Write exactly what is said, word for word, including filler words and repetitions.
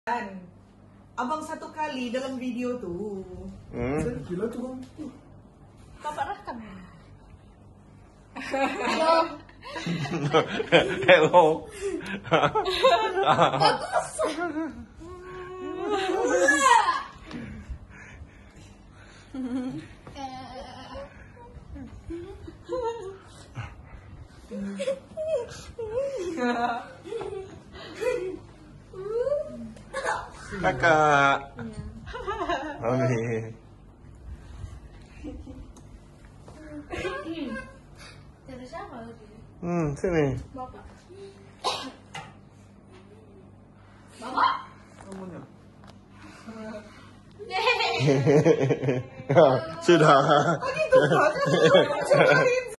Abang satu kali dalam video tuh. Hmm. Gila tuh bang. Bapak rekam. Hello. Kakak. Mami. Dari siapa lagi? Hmm, sini. Bapak. Bapak? Namanya. Sudah. Oh gitu,